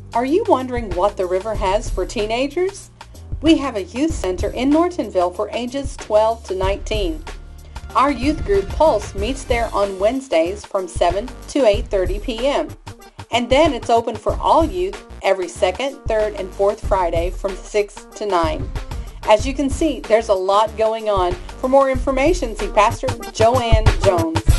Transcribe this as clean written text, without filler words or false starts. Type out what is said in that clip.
Are you wondering what the river has for teenagers? We have a youth center in Nortonville for ages 12 to 19. Our youth group Pulse meets there on Wednesdays from 7 to 8:30 p.m. And then it's open for all youth every second, third, and fourth Friday from 6 to 9. As you can see, there's a lot going on. For more information, see Pastor Joanne Jones.